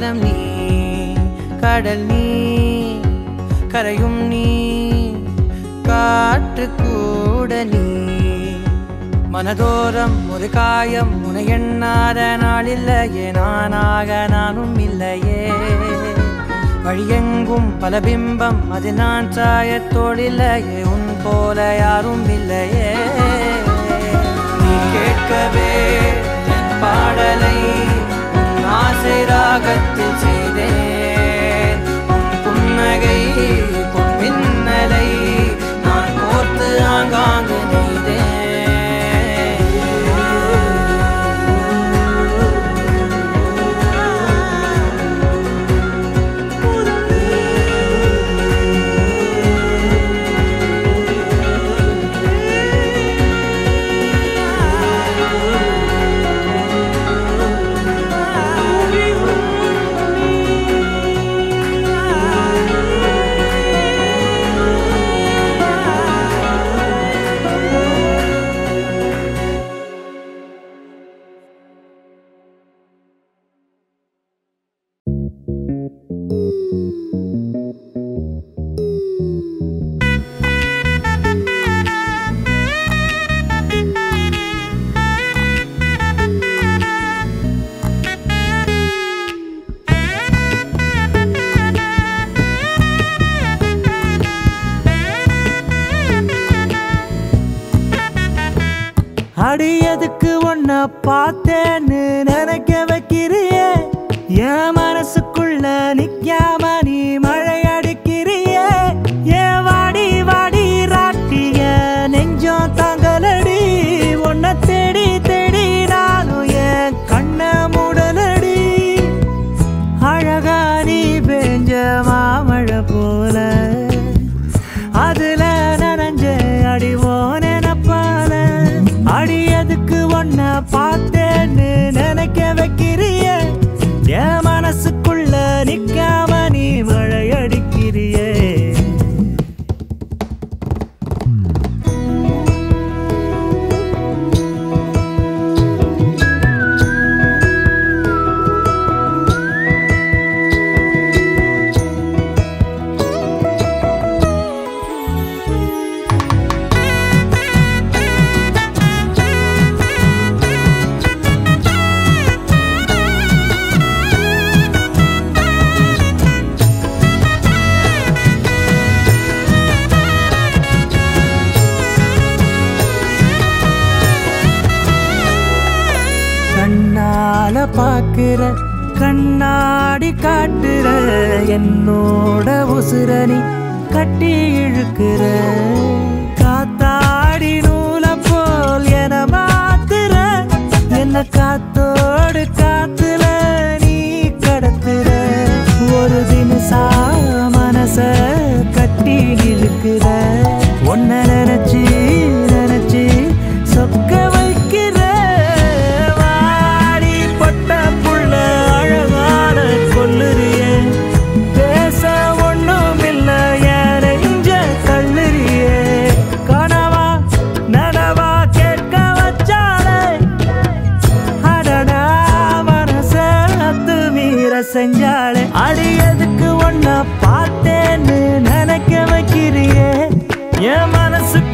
காலம் நீ கடல் நீ கரையும் நீ காற்று கூட நீ மனதோரம் ஒரு காயம் உனை எண்ணாத நாள் இல்லையே நானாக நானும் இல்லையே வழியெங்கும் பல பிம்பம் அது நான் சாயத்தோடில்லையே உன் போல யாரும் இல்லையே நீ கேட்கவே என் பாடலை உன் ஆசை ராகத்தில் செய்தேன் உன் புன்னகை பொன் மின்னலை நான் கோர்த்து ஆங்காங்கு நெய்தேன் அடியதுக்கு ஒன்ன பார்த்தேன்னு நினைக்க வைக்கிறியே என் மனசுக்குள்ள நிக்காம நீ மழை அடிக்கிறியே ஏன் வாடி வாடி ராட்டிய நெஞ்சம் தாங்கலடி உன்னை தேடி தேடி நானும் என் கண்ண மூடலடி அழகா நீ பெஞ்ச மாமழை போல அதுல நனைஞ்ச அடிவோன அடியதுக்கு ஒன்ன பார்த்தேன்னு நினைக்க வைக்கிறிய என் மனசுக்குள்ள நிக்காம நீ மழை அடிக்கிறியே பாக்குற கண்ணாடி காட்டுற என்னோட உசுரணி கட்டி இழுக்கிற காத்தாடி நூல போல் என மாத்துற என்ன காத்தோடு காத்துல நீ கடத்துற ஒரு தினசா மனச கட்டி இழுக்கிற ஒன்ன நினைச்சு நினைச்சு சொக்க வைக்கிற செஞ்சாலே அடியதுக்கு ஒன்ன பார்த்தேன்னு நினைக்க வைக்கிறியே என் மனசு